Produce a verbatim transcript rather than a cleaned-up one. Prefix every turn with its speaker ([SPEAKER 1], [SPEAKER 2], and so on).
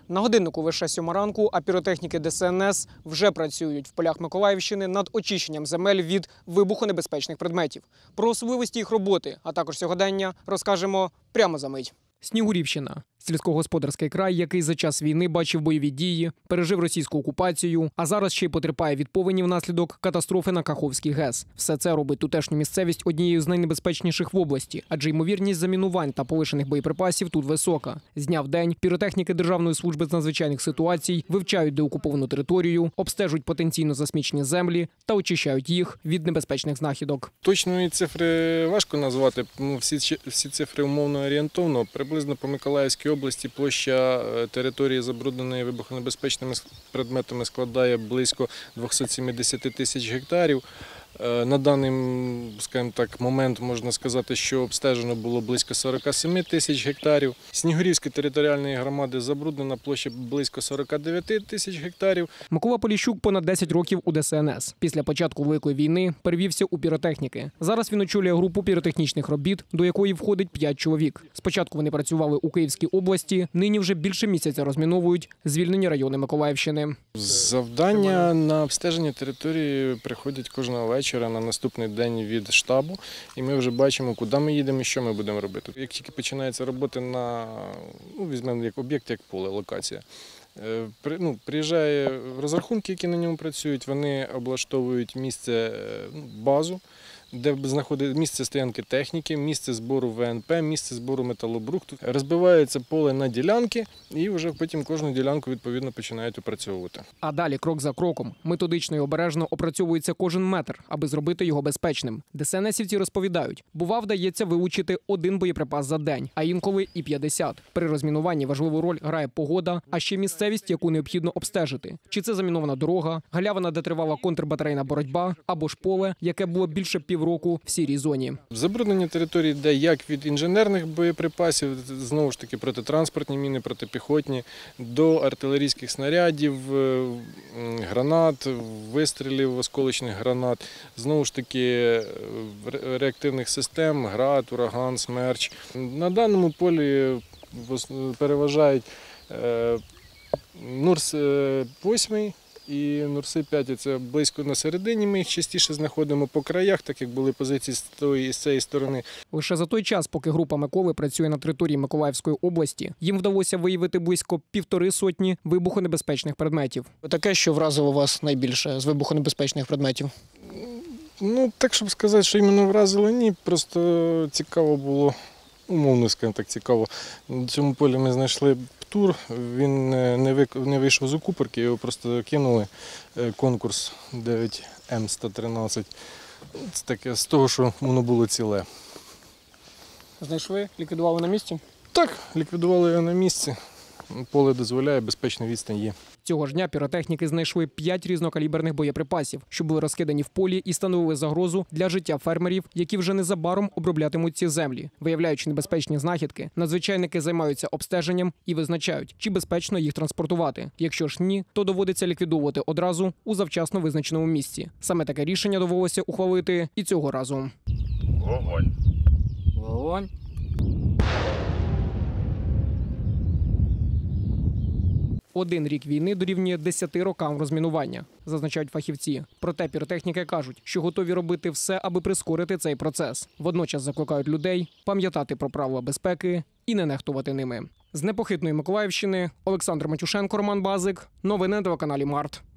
[SPEAKER 1] На годиннику лише сьома ранку, а піротехніки Де Ес Ен Ес вже працюють в полях Миколаївщини над очищенням земель від вибухонебезпечних предметів. Про особливості їх роботи, а також сьогодення розкажемо прямо за мить. Снігурівщина – сільськогосподарський край, який за час війни бачив бойові дії, пережив російську окупацію, а зараз ще й потерпає від повені внаслідок катастрофи на Каховський ГЕС. Все це робить тутешню місцевість однією з найнебезпечніших в області, адже ймовірність замінувань та полишених боєприпасів тут висока. З дня в день піротехніки Державної служби з надзвичайних ситуацій вивчають деокуповану територію, обстежують потенційно засмічені землі та очищають їх від небезпечних знахідок.
[SPEAKER 2] Точної цифри важко назвати, всі, всі цифри умовно орієнтовно. Приблизно по Миколаївській області площа території, забрудненої вибухонебезпечними предметами, складає близько двохсот сімдесят тисяч гектарів. На даний, скажімо так, момент можна сказати, що обстежено було близько сорок сім тисяч гектарів. Снігурівської територіальної громади забруднена площа близько сорок дев'ять тисяч гектарів.
[SPEAKER 1] Микола Поліщук понад десять років у Де Ес Ен Ес. Після початку Великої війни перевівся у піротехніки. Зараз він очолює групу піротехнічних робіт, до якої входить п'ять чоловік. Спочатку вони працювали у Київській області, нині вже більше місяця розміновують звільнені райони Миколаївщини.
[SPEAKER 2] Завдання на обстеження території приходять кожного вечора на наступний день від штабу, і ми вже бачимо, куди ми їдемо і що ми будемо робити. Як тільки починається робота на, ну, візьмемо як об'єкт, як поле, локація. Ну, приїжджає розрахунки, які на ньому працюють, вони облаштовують місце, базу, де знаходить місце стоянки техніки, місце збору Ве Ен Пе, місце збору металобрухту. Розбивається поле на ділянки і вже потім кожну ділянку відповідно починають опрацьовувати.
[SPEAKER 1] А далі крок за кроком, методично і обережно опрацьовується кожен метр, аби зробити його безпечним. Де Ес Ен Есівці розповідають, бува вдається вилучити один боєприпас за день, а інколи і п'ятдесят. При розмінуванні важливу роль грає погода, а ще місцевість, яку необхідно обстежити. Чи це замінована дорога, галявина, де тривала контрбатарейна боротьба, або ж поле, яке було більше пів року в сірій зоні.
[SPEAKER 2] Забруднення території йде як від інженерних боєприпасів, знову ж таки протитранспортні міни, протипіхотні, до артилерійських снарядів, гранат, вистрілів осколочних гранат, знову ж таки реактивних систем, град, ураган, смерч. На даному полі переважають Нурс вісім і Нурси п'ять, це близько на середині, ми їх частіше знаходимо по краях, так як були позиції з тої і з цієї сторони.
[SPEAKER 1] Лише за той час, поки група Миколи працює на території Миколаївської області, їм вдалося виявити близько півтори сотні вибухонебезпечних предметів. Таке, що вразило вас найбільше з вибухонебезпечних предметів?
[SPEAKER 2] Ну, так, щоб сказати, що іменно вразило, ні, просто цікаво було, умовно, скажімо так, цікаво. На цьому полі ми знайшли птур, він не вийшов з укупорки, його просто кинули, конкурс дев'ять Ем сто тринадцять. Це таке з того, що воно було ціле.
[SPEAKER 1] Знайшли? Ліквідували на місці?
[SPEAKER 2] Так, ліквідували його на місці. Поле дозволяє, безпечна відстань є.
[SPEAKER 1] Цього ж дня піротехніки знайшли п'ять різнокаліберних боєприпасів, що були розкидані в полі і становили загрозу для життя фермерів, які вже незабаром оброблятимуть ці землі. Виявляючи небезпечні знахідки, надзвичайники займаються обстеженням і визначають, чи безпечно їх транспортувати. Якщо ж ні, то доводиться ліквідовувати одразу у завчасно визначеному місці. Саме таке рішення довелося ухвалити і цього разу.
[SPEAKER 3] Вогонь.
[SPEAKER 1] Вогонь. Один рік війни дорівнює десяти рокам розмінування, зазначають фахівці. Проте піротехніки кажуть, що готові робити все, аби прискорити цей процес. Водночас закликають людей пам'ятати про правила безпеки і не нехтувати ними. З непохитної Миколаївщини Олександр Матюшенко, Роман Базик. Новини на телеканалі Март.